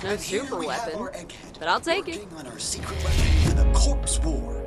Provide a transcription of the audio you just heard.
No super weapon, but I'll take it. On our secret weapon, the corpse war.